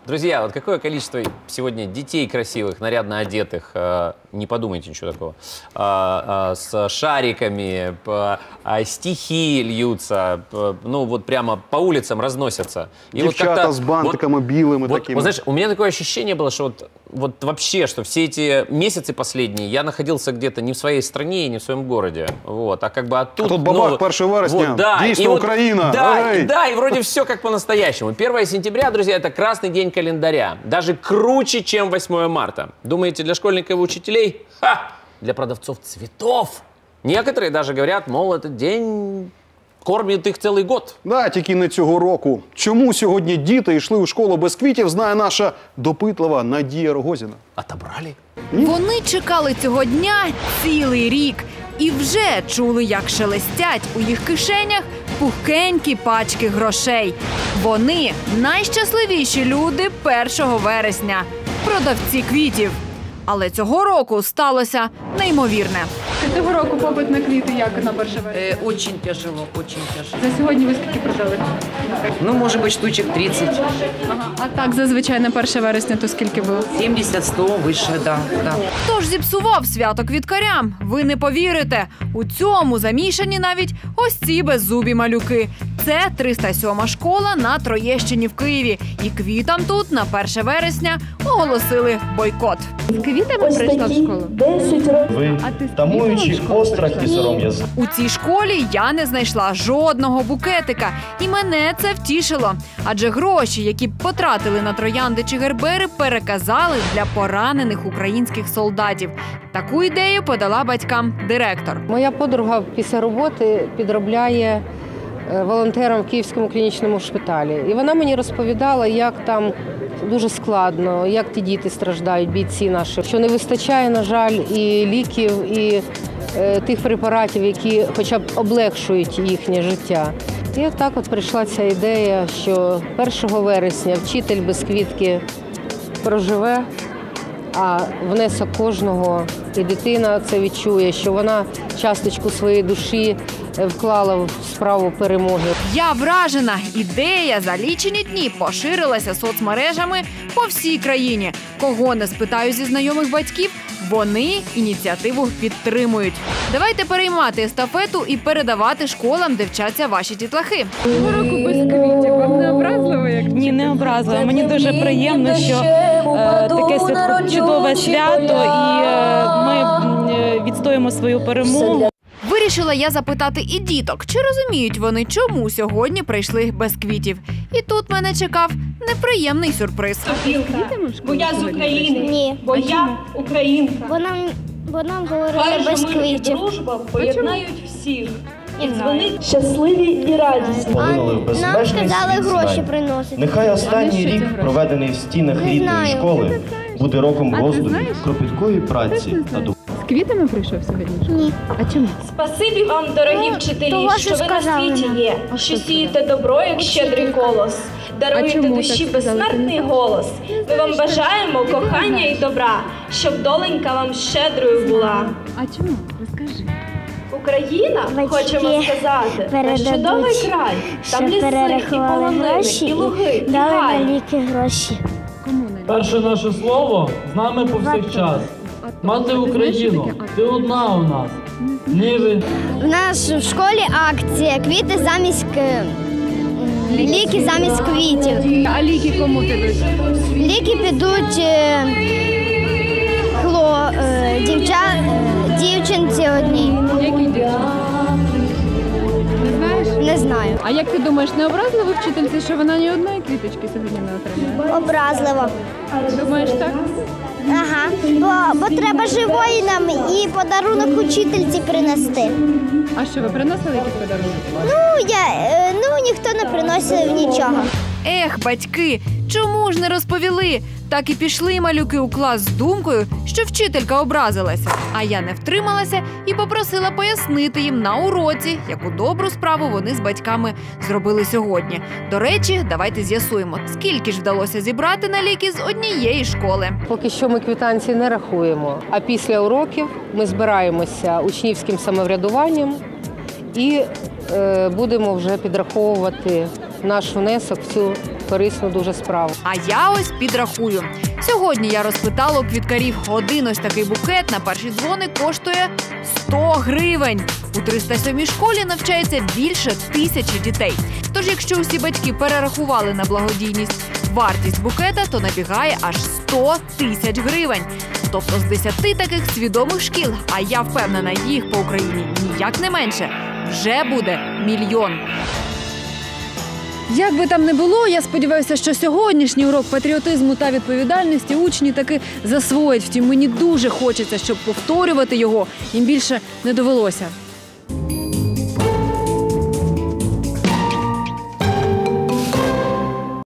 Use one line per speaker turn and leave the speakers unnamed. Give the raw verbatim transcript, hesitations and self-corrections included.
Друзья, вот какое количество сегодня детей красивых, нарядно одетых, э, не подумайте ничего такого, э, э, с шариками, э, э, стихи льются, э, ну вот прямо по улицам разносятся.
И девчата вот с бантиками вот, белыми
вот,
такими.
Вот, знаешь, у меня такое ощущение было, что вот, вот вообще, что все эти месяцы последние я находился где-то не в своей стране и не в своем городе, вот, а как бы оттуда...
А тут бабах,
ну,
первого вересня,
вот, да,
действие
вот,
Украина.
Да, и, да, и вроде все как по-настоящему. первое сентября, друзья, это красный день календаря. Даже круче, чем восьмое марта. Думаете, для школьников и учителей? Ха! Для продавцов цветов. Некоторые даже говорят, мол, этот день кормить їх цілий год.
Да, тільки не цього року. Чому сьогодні діти йшли у школу без квітів, знає наша допитлива Надія Рогозіна.
Отобрали?
Вони чекали цього дня цілий рік. І вже чули, як шелестять у їх кишенях пухкенькі пачки грошей. Вони – найщасливіші люди першого вересня – продавці квітів. Але цього року сталося неймовірне.
Цього року попит на квіти як на перше вересня?
Э, очень тяжело, очень тяжело.
За сьогодні ви скільки продали?
Ну, может быть, штучек тридцать.
Ага. А так, зазвичай на перше вересня, то скільки було?
семьдесят сто выше, да, да.
Хто ж зіпсував свято квіткарям? Ви не повірите. У цьому замішані навіть ось ці беззубі малюки. Це триста сьома школа на Троєщині в Києві. І квітам тут на перше вересня оголосили бойкот.
З квітами прийшла в школу?
Ви, тамуючи острах і сором язик.
У цій школі я не знайшла жодного букетика. І мене це втішило. Адже гроші, які б потратили на троянди чи гербери, переказали для поранених українських солдатів. Таку ідею подала батькам директор.
Моя подруга після роботи підробляє волонтером в Київському клінічному шпиталі. І вона мені розповідала, як там дуже складно, як ті діти страждають, бійці наші. Що не вистачає, на жаль, і ліків, і е, тих препаратів, які хоча б облегшують їхнє життя. І так от прийшла ця ідея, що першого вересня вчитель без квітки проживе, а внесок кожного, і дитина це відчує, що вона часточку своєї душі вклала в справу перемоги.
Я вражена. Ідея за лічені дні поширилася соцмережами по всій країні. Кого не спитаю зі знайомих батьків, вони ініціативу підтримують. Давайте переймати естафету і передавати школам, де вчаться ваші дітлахи.
Цього року без квітів. Вам не образливо? Як
Ні, не образливо. Мені дуже приємно, що е, таке свят... чудове свято, і е, ми е, відстоїмо свою перемогу.
Вирішила я запитати і діток, чи розуміють вони, чому сьогодні прийшли без квітів. І тут мене чекав неприємний сюрприз.
Бо я з України.
Ні.
Бо я українка.
Бо нам, бо нам говорили без квітів.
Дружба поєднають всіх. І дзвонить щасливі і радісні.
А нам сказали гроші приносити.
Нехай останній рік, проведений в стінах рідної школи, буде роком роздумів, кропіткої праці та думки.
З квітами прийшов сьогодні?
Ні.
А чому?
Спасибі вам, дорогі
Ну,
вчителі,
того,
що
що
ви на
сказали
світі
нам.
є, що сієте добро, як щедрий колос, даруєте
чому
душі
так сказали?
безсмертний голос. Ми вам бажаємо кохання і добра, щоб доленька вам щедрою була.
А чому? Розкажи.
Україна,
Батьки
хочемо сказати, наш чудовий
передадуть,
край. Там
що
ліси, і
перерахували
полонини,
гроші
і луги, і
дали на
гай.
ліки гроші.
Кому не?
Перше наше слово з нами повсякчас. Мати Україну, ти одна у нас. Ніви.
У нас в школі акція «Квіти замість к- ліки замість квітів».
А ліки кому підуть?
Ліки підуть е, хло, е, дівча, е, дівчинці одній.
Які дівчата? Не знаєш?
Не знаю.
А як ти думаєш, не образливо вчительці, що вона ні одної квіточки сьогодні не отримає?
Образливо.
Думаєш так?
Ага. Бо, бо треба живої нам і подарунок учительці принести.
А що, ви приносили якісь подарунки?
Ну, я, е, ну ніхто не приносив нічого.
Ех, батьки, чому ж не розповіли? Так і пішли малюки у клас з думкою, що вчителька образилася. А я не втрималася і попросила пояснити їм на уроці, яку добру справу вони з батьками зробили сьогодні. До речі, давайте з'ясуємо, скільки ж вдалося зібрати на ліки з однієї школи.
Поки що ми квитанції не рахуємо, а після уроків ми збираємося учнівським самоврядуванням і е, будемо вже підраховувати наш внесок в цю корисну дуже справу.
А я ось підрахую. Сьогодні я розпитала у квіткарів, один ось такий букет на перші дзвони коштує сто гривень. У триста сьомій школі навчається більше тисячі дітей. Тож, якщо усі батьки перерахували на благодійність вартість букета, то набігає аж сто тисяч гривень. Тобто з десяти таких свідомих шкіл, а я впевнена, їх по Україні ніяк не менше, вже буде мільйон.
Як би там не було, я сподіваюся, що сьогоднішній урок патріотизму та відповідальності учні таки засвоять. Втім, мені дуже хочеться, щоб повторювати його їм більше не довелося.